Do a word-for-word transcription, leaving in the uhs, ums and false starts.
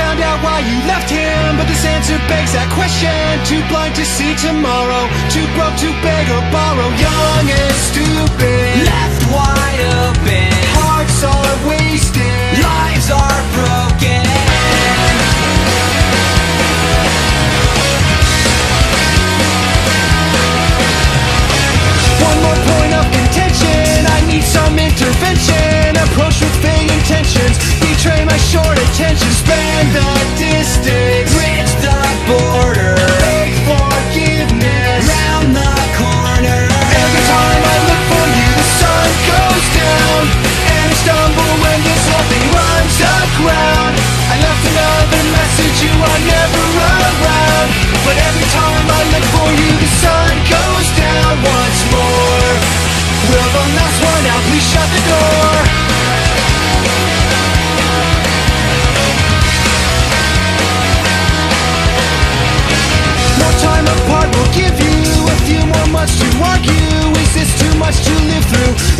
found out why you left him, but this answer begs that question. Too blind to see tomorrow, too broke to beg or borrow. Young and stupid, left wide open, hearts are wasted, lives are broken. One more point of contention, I need some intervention. Approach with vague intentions, betray my short attention. Span the distance, Bridge the border, beg forgiveness, round the corner. every time I look for you the sun goes down, and I stumble when this whole thing runs aground. I left another message, you are never around, but every time I look for you the sun goes down once more. Will the last one out, please shut the door. More time apart will give you a few more months to argue. Is this too much to live through?